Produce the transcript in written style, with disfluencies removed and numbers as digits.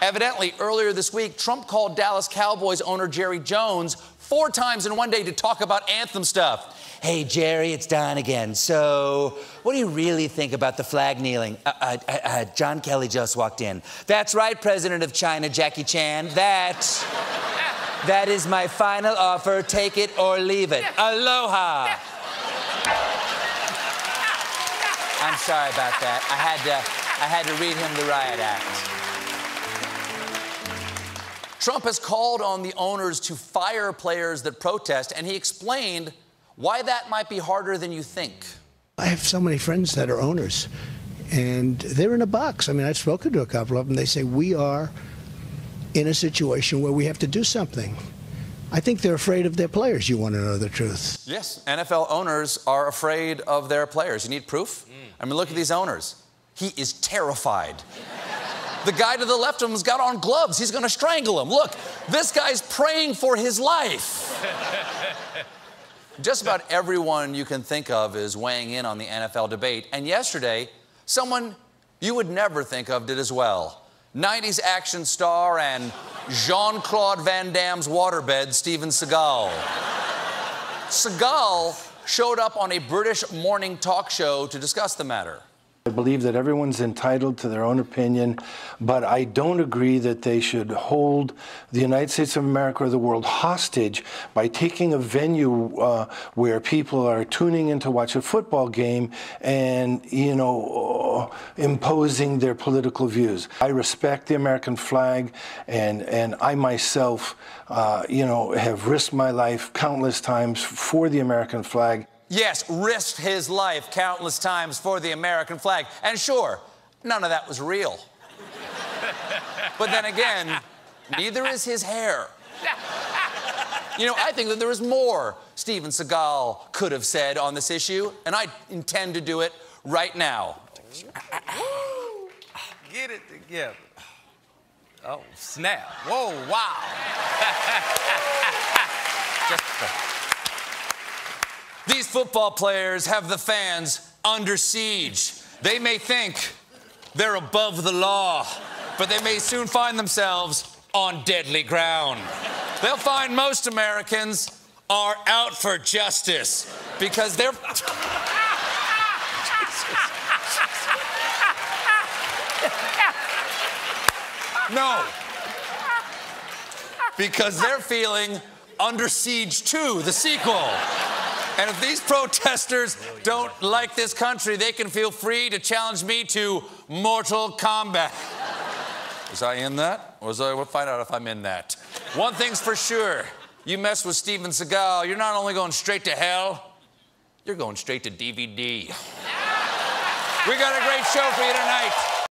Evidently, earlier this week, Trump called Dallas Cowboys owner Jerry Jones 4 times in one day to talk about anthem stuff. Hey, Jerry, it's Don again. So, what do you really think about the flag kneeling? John Kelly just walked in. That's right, President of China, Jackie Chan. That is my final offer. Take it or leave it. Aloha. I'm sorry about that. I had to read him the riot act. Trump has called on the owners to fire players that protest, and he explained why that might be harder than you think. I have so many friends that are owners, and they're in a box. I mean, I've spoken to a couple of them. They say, we are in a situation where we have to do something. I think they're afraid of their players, you want to know the truth. Yes, NFL owners are afraid of their players. You need proof? I mean, look at these owners. He is terrified. The guy to the left of him's got on gloves. He's going to strangle him. Look, this guy's praying for his life. Just about everyone you can think of is weighing in on the NFL debate. And yesterday, someone you would never think of did as well. 90s action star and Jean-Claude Van Damme's waterbed, Steven Seagal. Seagal showed up on a British morning talk show to discuss the matter. I believe that everyone's entitled to their own opinion, but I don't agree that they should hold the United States of America or the world hostage by taking a venue where people are tuning in to watch a football game and, imposing their political views. I respect the American flag, and I myself, have risked my life countless times for the American flag. Yes, risked his life countless times for the American flag. And sure, none of that was real. But then again, neither is his hair. I think that there is more Steven Seagal could have said on this issue, and I intend to do it right now. Get it together. Oh, snap. Whoa, wow. These football players have the fans under siege. They may think they're above the law, but they may soon find themselves on deadly ground. They'll find most Americans are out for justice because they're... No. Because they're feeling Under Siege 2, the sequel. And if these protesters don't like this country, they can feel free to challenge me to Mortal Kombat. Was I in that? We'll find out if I'm in that. One thing's for sure. You mess with Steven Seagal, you're not only going straight to hell, you're going straight to DVD. We got a great show for you tonight.